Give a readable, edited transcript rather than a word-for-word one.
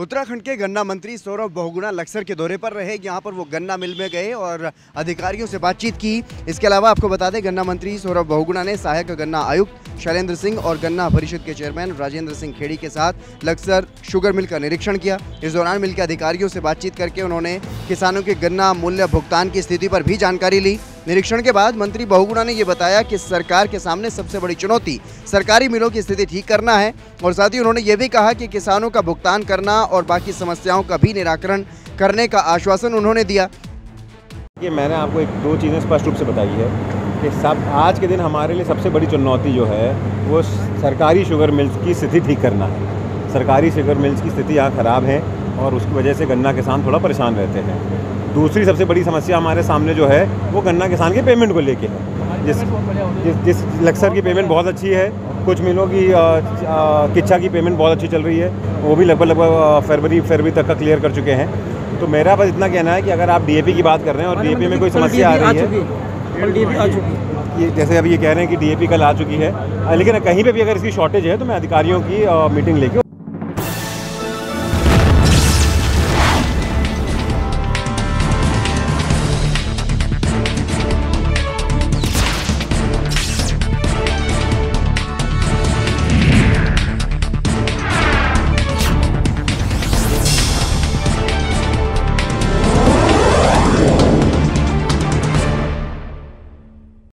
उत्तराखंड के गन्ना मंत्री सौरभ बहुगुणा लक्सर के दौरे पर रहे। यहां पर वो गन्ना मिल में गए और अधिकारियों से बातचीत की। इसके अलावा आपको बता दें, गन्ना मंत्री सौरभ बहुगुणा ने सहायक गन्ना आयुक्त शैलेंद्र सिंह और गन्ना परिषद के चेयरमैन राजेंद्र सिंह खेड़ी के साथ लक्सर शुगर मिल का निरीक्षण किया। इस दौरान मिल के अधिकारियों से बातचीत करके उन्होंने किसानों के गन्ना मूल्य भुगतान की स्थिति पर भी जानकारी ली। निरीक्षण के बाद मंत्री बहुगुणा ने ये बताया कि सरकार के सामने सबसे बड़ी चुनौती सरकारी मिलों की स्थिति ठीक करना है और साथ ही उन्होंने ये भी कहा कि किसानों का भुगतान करना और बाकी समस्याओं का भी निराकरण करने का आश्वासन उन्होंने दिया। कि मैंने आपको एक दो चीज़ें स्पष्ट रूप से बताई है कि सब आज के दिन हमारे लिए सबसे बड़ी चुनौती जो है वो सरकारी शुगर मिल्स की स्थिति ठीक करना है। सरकारी शुगर मिल्स की स्थिति यहाँ ख़राब है और उसकी वजह से गन्ना किसान थोड़ा परेशान रहते हैं। दूसरी सबसे बड़ी समस्या हमारे सामने जो है वो गन्ना किसान के पेमेंट को लेके है। जिस लक्सर की पेमेंट बहुत अच्छी है, कुछ मिलों की किच्छा की पेमेंट बहुत अच्छी चल रही है, वो भी लगभग फरवरी तक का क्लियर कर चुके हैं। तो मेरा बस इतना कहना है कि अगर आप डीएपी की बात कर रहे हैं और डीएपी में कोई समस्या आ रही है, ये जैसे अभी ये कह रहे हैं कि डीएपी कल आ चुकी है, लेकिन कहीं पे भी अगर इसकी शॉर्टेज है तो मैं अधिकारियों की मीटिंग लेके